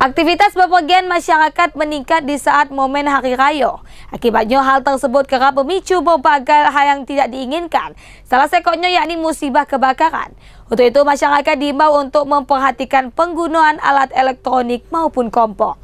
Aktivitas bepergian masyarakat meningkat di saat momen Hari Raya. Akibatnya hal tersebut kerap memicu berbagai hal yang tidak diinginkan. Salah satunya yakni musibah kebakaran. Untuk itu masyarakat diimbau untuk memperhatikan penggunaan alat elektronik maupun kompor.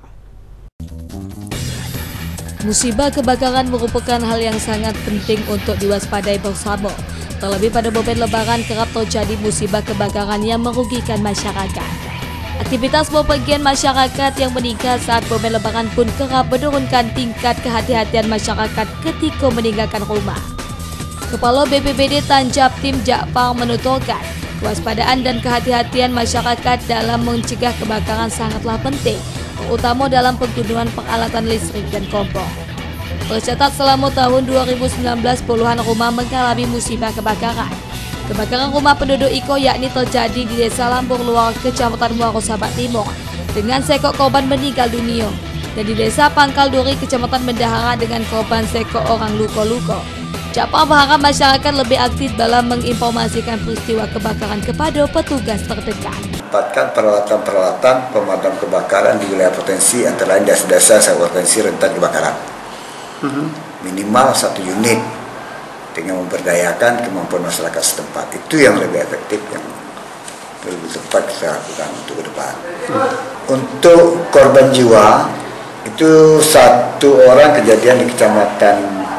Musibah kebakaran merupakan hal yang sangat penting untuk diwaspadai bersama. Terlebih pada momen Lebaran kerap terjadi musibah kebakaran yang merugikan masyarakat. Aktivitas bepergian masyarakat yang meningkat saat momen Lebaran pun kerap menurunkan tingkat kehati-hatian masyarakat ketika meninggalkan rumah. Kepala BPBD Tanjab Tim Jakfar menuturkan, kewaspadaan dan kehati-hatian masyarakat dalam mencegah kebakaran sangatlah penting, terutama dalam penggunaan peralatan listrik dan kompor. Tercatat selama tahun 2019 puluhan rumah mengalami musibah kebakaran. Kebakaran rumah penduduk Iko yakni terjadi di Desa Lambung Luar, Kecamatan Muaro Sabak Timur, dengan sekok korban meninggal dunia, dan di Desa Pangkal Duri, Kecamatan Bendahara, dengan korban sekok orang luka-luka. Jakfar berharap masyarakat lebih aktif dalam menginformasikan peristiwa kebakaran kepada petugas terdekat. Dapatkan peralatan-peralatan pemadam kebakaran di wilayah potensi, antara lain desa-desa potensi rentan kebakaran. Minimal 1 unit, dengan memberdayakan kemampuan masyarakat setempat. Itu yang lebih efektif, yang lebih tepat kita lakukan untuk ke depan. Untuk korban jiwa, itu 1 orang kejadian di Kecamatan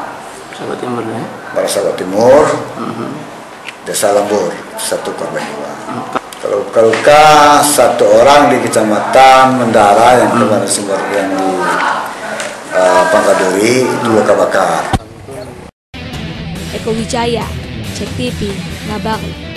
Sabak Timur, Desa Lambur, 1 korban jiwa. Kalau luka 1 orang di Kecamatan Mendara yang kemarin sumber yang di Pangkal Duri, 2 luka bakar. Eko Wijaya, Cek TV, Ngabaru.